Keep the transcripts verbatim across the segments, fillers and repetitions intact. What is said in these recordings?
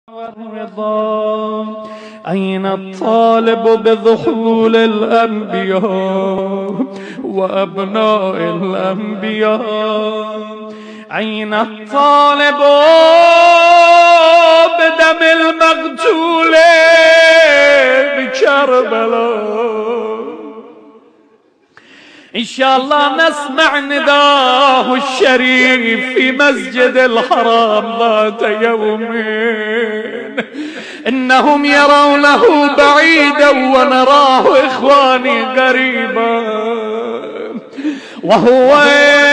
والرضا. أين الطالب بظهور الأنبياء وأبناء الأنبياء؟ أين الطالب بدم المقتول بكربلاء؟ إن شاء الله نسمع نداه الشريف في مسجد الحرام ذات يومين. إنهم يرونه بعيدا ونراه إخواني قريبا، وهو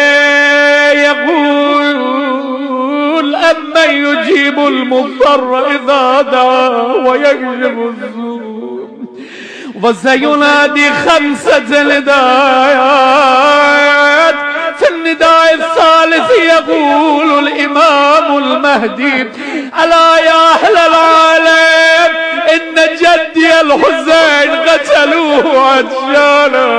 يقول أمن يجيب المضطر إذا دعا ويكشف السوء. وسينادي خمسة ندايات. في النداء الثالث يقول الإمام المهدي: ألا يا أهل العالم إن جدي الحسين قتلوه عطشانا.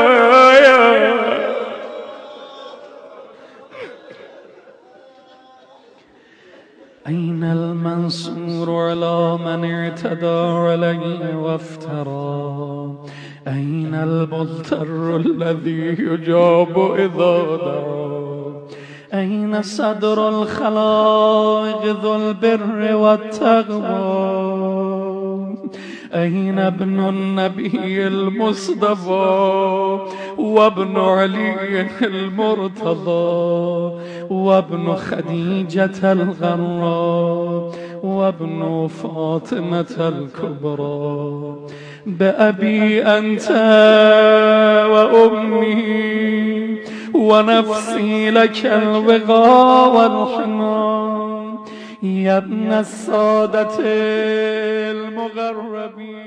أين المنصور على من اعتدى عليه وافترى؟ أين المضطر الذي يجاب إذا دعا؟ أين صدر الخلائق ذو البر والتقوى؟ أين ابن النبي المصطفى وابن علي المرتضى وابن خديجة الغراء وابن فاطمة الكبرى؟ بأبي أنت وأمي ونفسي لك الوغى والحنان. يا ابن السادة المغربين